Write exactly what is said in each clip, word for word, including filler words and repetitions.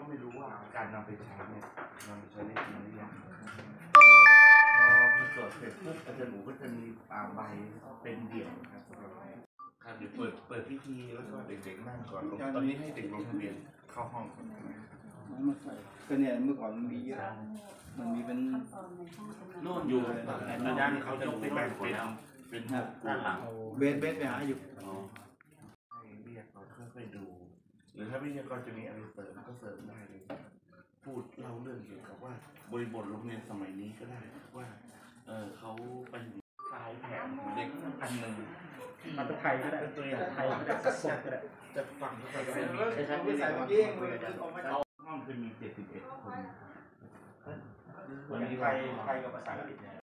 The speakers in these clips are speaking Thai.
ไม่รู้ว่าการนำไปใช้เนี่ยนำไปใช้ได้จริงหรือยังพอพอตรวจเสร็จปุ๊บอาจารย์หนูก็จะมีใบเป็นเดี่ยวครับครับเดี๋ยวเปิดเปิดพิธีแล้วก็เด็กๆนั่งก่อนตอนนี้ให้เด็กลงทะเบียนเข้าห้องก่อนมาใส่ก็เนี่ยเมื่อก่อนมันมีเยอะมันมีเป็นโน่นอยู่อาจารย์เขาจะไปแบ่งเป็นเป็นด้านหลังเบสเบสไปหาอยู่ให้วิทยากรค่อยๆดูหรือถ้าวิทยากรจะมีอะไรเสริมก็เสริมได้เลยพูดเล่าเรื่องเกี่ยวกับว่าบริบทโรงเรียนสมัยนี้ก็ได้ว่าเออเขาไปสายแผนเด็กอันหนึ่งมาเป็นไทยก็ได้ตัวอย่างไทยก็ได้สักคนก็ได้จะฟังเขาไปเป็นมีใช้วิสัยเมื่อกี้มือออกมาจากห้องคือมีเจ็ดสิบเอ็ดคนวันนี้ไทยไทยกับภาษาอังกฤษเนี่ย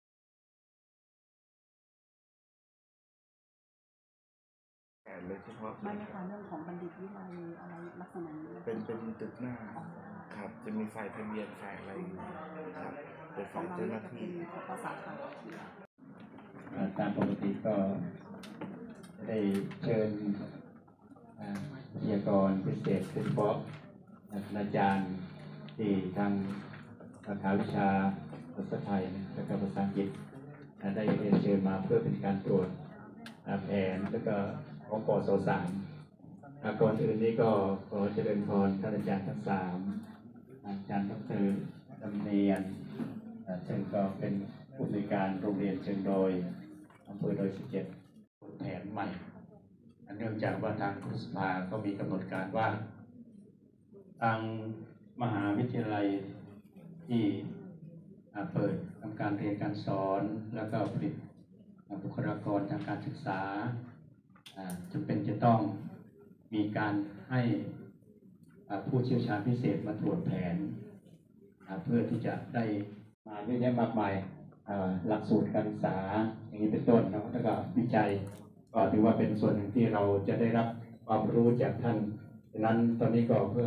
เลยเฉพาะไม่ค่ะเรื่องของบัณฑิตวิไลอะไรลักษณะนี้เป็นเป็นตึกหน้าครับจะมีไฟทะเบียนไฟอะไรครับเป็นไฟเจ้าหน้าที่ภาษาไทยตามปกติก็ได้เชิญวิทยากรพิเศษโดยเฉพาะอาจารย์ที่ทางสาขาวิชาภาษาไทยและภาษาอังกฤษได้เรียนเชิญมาเพื่อเป็นการตรวจแผนและก็ของปศสามก่อนอื่นนี้ก็ขอเจริญพรท่านอาจารย์ทั้งสามอาจารย์ดร.ดำเนียนซึ่งก็เป็นผู้อำนวยการโรงเรียนเชียงดอยอำเภอดอยสิบเจ็ดแผนใหม่เนื่องจากว่าทางครูสภาก็มีกำหนดการว่าทางมหาวิทยาลัยที่เปิดทำการเรียนการสอนแล้วก็ผลิตบุคลากรทางการศึกษาจำเป็นจะต้องมีการให้ผู้เชี่ยวชาญพิเศษมาตรวจแผนเพื่อที่จะได้มาเยอะแยะมากมายหลักสูตรการศึกษาอย่างนี้เป็นต้นนะแล้วก็วิจัยก็ถือว่าเป็นส่วนหนึ่งที่เราจะได้รับความรู้จากท่านดังนั้นตอนนี้ก็เพื่อ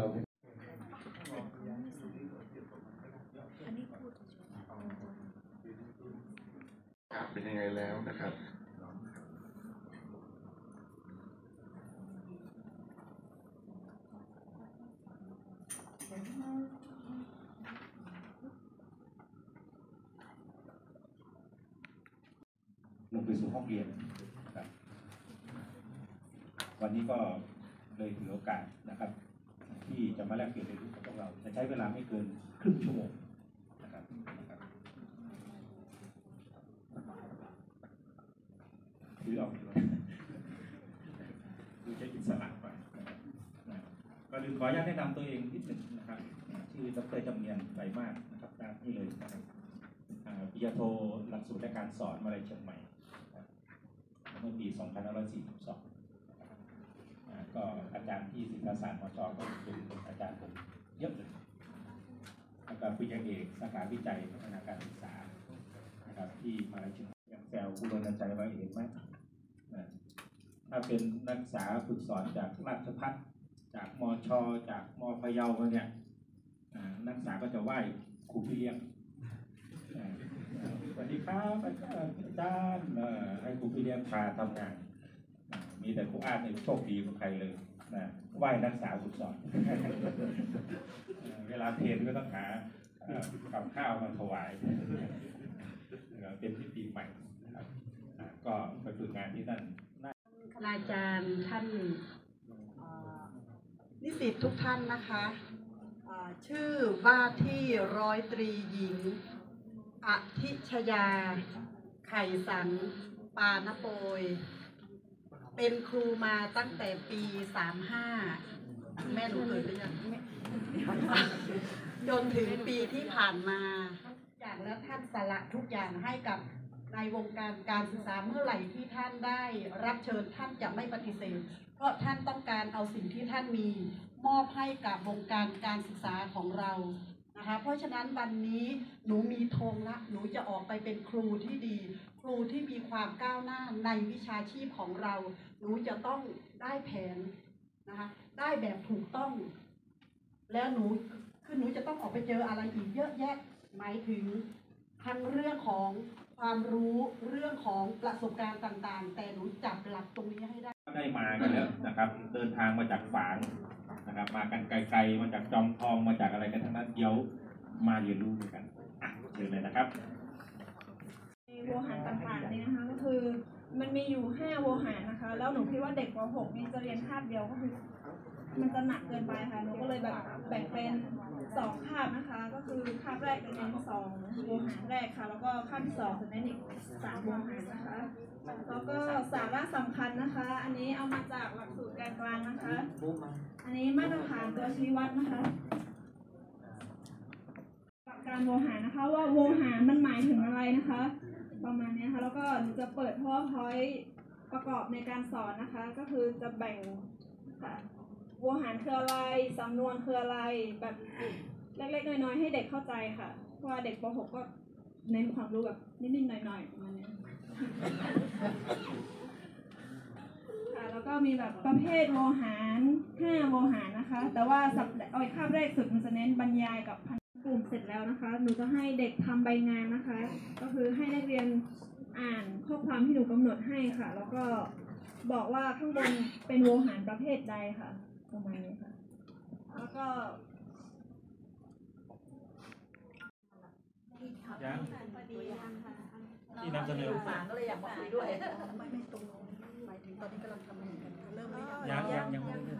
เป็นยังไงแล้วนะครับลงไปสู่ห้องเรียนนะครับวันนี้ก็เลยถือโอกาสนะครับที่จะมาแลกเปลี่ยนเรียนรู้กับพวกเราจะใช้เวลาไม่เกินครึ่งชั่วโมงนะครับถือเอาดูจะอิสระไปก็ลืมขออนุญาตแนะนำตัวเองนิดหนึ่งนะครับชื่อดร.จำเนียนไตรมาสนะครับตามนี่เลยนะครับปริญญาโทหลักสูตรและการสอนมหาวิทยาลัยเชียงใหม่เมื่อปี สองพันห้าร้อยสี่สิบสอง ก็อาจารย์ที่ศิลปศาสตร์มช.ก็เป็นอาจารย์ผมเยอะเลยแล้วก็ปริญญาเอกสาขาวิจัยพัฒนาการศึกษานะครับที่มหาวิทยาลัยอย่างแซวบุรณชัยเราเห็นไหมถ้าเป็นนักศึกษาฝึกสอนจากราชภัฏจากมช.จากม.พะเยาเนี่ยนักศึกษาก็จะไหว้ครูพี่เลี้ยงสวัสดีครับอาจารย์ให้ครูพี่เลี้ยงพาทำงานมีแต่ครูอาร์ตเนี่ยโชคดีกว่าใครเลยนะไหว้นักศึกษาฝึกสอนเวลาเพลนก็ต้องหากับข้าวมาถวายเป็นพิธีใหม่นะครับก็ไปฝึกงานที่นั่นคณาจารย์ท่านนิสิตทุกท่านนะคะชื่อว่าที่ร้อยตรีหญิงอธิชยาไข่สังปานโปยเป็นครูมาตั้งแต่ปีสามห้าแม่หนูเกิดหรือยังจนถึงปีที่ผ่านมาอย่างแล้วท่านสละทุกอย่างให้กับในวงการการศึกษาเมื่อไหร่ที่ท่านได้รับเชิญท่านจะไม่ปฏิเสธเพราะท่านต้องการเอาสิ่งที่ท่านมีมอบให้กับวงการการศึกษาของเรานะคะเพราะฉะนั้นวันนี้หนูมีธงละหนูจะออกไปเป็นครูที่ดีครูที่มีความก้าวหน้าในวิชาชีพของเราหนูจะต้องได้แผนนะคะได้แบบถูกต้องแล้วหนูคือหนูจะต้องออกไปเจออะไรอีกเยอะแยะหมายถึงทั้งเรื่องของความรู้เรื่องของประสบการณ์ต่างๆแต่หนูจับหลักตรงนี้ให้ได้ได้มากันแล้วนะครับเดินทางมาจากฝางนะครับมากันไกลๆมาจากจอมทองมาจากอะไรกันทั้งนั้นเดี๋ยวมาเรียนรู้ด้วยกันอ่ะเชิญเลยนะครับโวหารต่างๆนี่นะคะก็คือมันมีอยู่ห้าโวหารนะคะแล้วหนูคิดว่าเด็กป หกนี่จะเรียนคาบเดียวก็คือมันจะหนักเกินไปค่ะหนูก็เลยแบบแบ่งเป็นสองคาบนะคะก็คือคาบแรกจะเน้นสองโวหารแรกค่ะแล้วก็คาบที่สองจะเน้นอีกสามโวหารนะคะแล้วก็สาระสำคัญนะคะ อันนี้เอามาจากหลักสูตรการกลางนะคะอันนี้มาตรฐานตัวชี้วัดนะคะหลักการโวหารนะคะว่าโวหารมันหมายถึงอะไรนะคะประมาณนี้ค่ะแล้วก็หนูจะเปิด PowerPoint ประกอบในการสอนนะคะก็คือจะแบ่งค่ะโวหารคืออะไรสำนวนคืออะไรแบบเล็กๆน้อยๆให้เด็กเข้าใจค่ะเพราะว่าเด็กป หกก็เน้นความรู้แบบนิดๆหน่อยๆประมาณนี้ค่ะแล้วก็มีแบบประเภทโวหารห้าโวหารนะคะแต่ว่าสัปดาห์อ้อยคาบแรกสุดมันจะเน้นบรรยายกับกลุ่มเสร็จแล้วนะคะหนูจะให้เด็กทำใบงานนะคะก็คือให้นักเรียนอ่านข้อความที่หนูกำหนดให้ค่ะแล้วก็บอกว่าข้างบนเป็นโวหารประเภทใดค่ะประมาณนี้ค่ะแล้วก็ยังที่นำเสนอฝางก็เลยอยากมาคุยด้วยไม่ไม่ตรงหมายถึงตอนนี้กำลังทำอยู่กันเริ่มหรือยังยังยังยังไม่ได้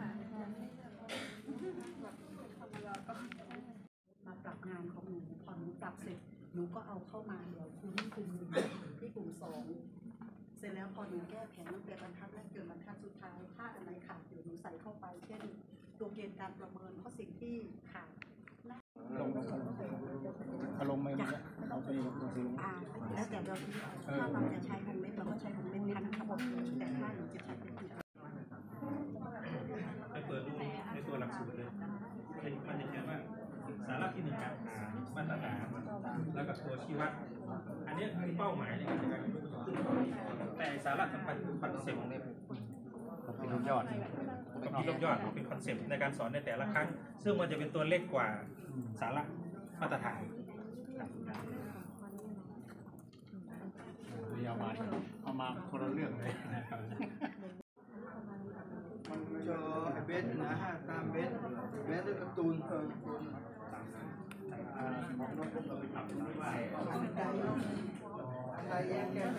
มาปรับงานของหนูพอหนูปรับเสร็จหนูก็เอาเข้ามาเดี๋ยวคุณที่กลุ่มหนึ่งที่กลุ่มสองเสร็จแล้วพอหนูแก้แผนตั้งแต่บรรทัดแรกจนบรรทัดสุดท้ายถ้าอันไหนขาดเดี๋ยวหนูใส่เข้าไปเช่นตัวเกณฑ์การประเมินเพราะสิ่งที่ขาดอารมณ์ไม่ได้เอาไปลงตัวซื้ออ่าแล้วแต่เราถ้าเราจะใช้วงเล็บเราก็ใช้วงเล็บทันทั้งหมดแต่ถ้าหนูจะใช้เป็นตัวไปเปิดดูในตัวหลักสูตรเลยมันจะเขียนว่าสาระที่หนึ่งการหามาตรฐานแล้วก็ตัวชี้วัดอันนี้คือเป้าหมายในการจัดการแต่สาระสำคัญคือคอนเซ็ปต์เป็นรูปยอดเป็นรูปยอดเป็นคอนเซ็ปต์ในการสอนในแต่ละครั้งซึ่งมันจะเป็นตัวเล็กกว่าสาระมาตรฐานเอามาเอามาคนละเรื่องเลยมันเจอเบสนะฮะตามเบสเบสการ์ตูนเอออะไรแยกแยะ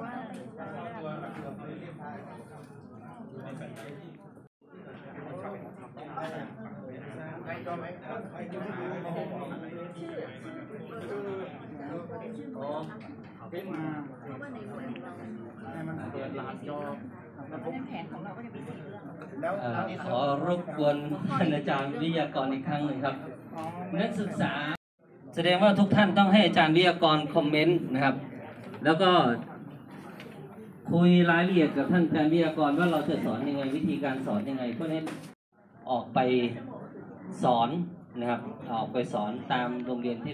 ใครก็ไม่ใครก็ไม่อ๋อเป็นมาให้มันเปิดรหัสจอแผนของเราก็จะมีสี่เรื่องแล้วขอรบกวนท่านอาจารย์วิทยากรอีกครั้งหนึ่งครับนักศึกษาแสดงว่าทุกท่านต้องให้อาจารย์วิทยากรคอมเมนต์นะครับแล้วก็คุยรายละเอียดกับท่านอาจารย์วิทยากรว่าเราจะสอนยังไงวิธีการสอนยังไงเพื่อให้ออกไปสอนนะครับออกไปสอนตามโรงเรียนที่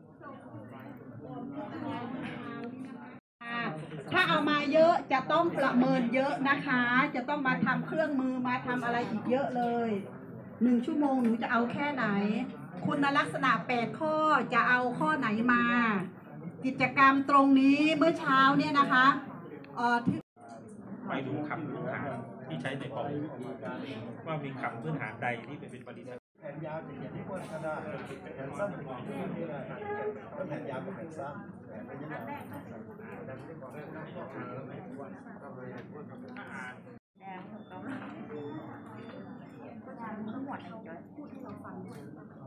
ถ้าเอามาเยอะจะต้องประเมินเยอะนะคะ จะต้องมาทำเครื่องมือมาทำอะไรอีกเยอะเลยหนึ่งชั่วโมงหนูจะเอาแค่ไหนคุณลักษณะแปดข้อจะเอาข้อไหนมา กิจกรรมตรงนี้เมื่อเช้าเนี่ยนะคะเอ่อไปดูคำพื้นฐานที่ใช้ในคอมว่ามีคำพื้นฐานใดที่เป็นปฏิเสธแผ่นยาวจะเขียนที่บนก็ได้แผ่นสั้นจะเขียนที่บนก็ได้ก็แผ่นยาวกับแผ่นสั้นแผ่นไม่ยาวทั้งหมดพูดให้เราฟัง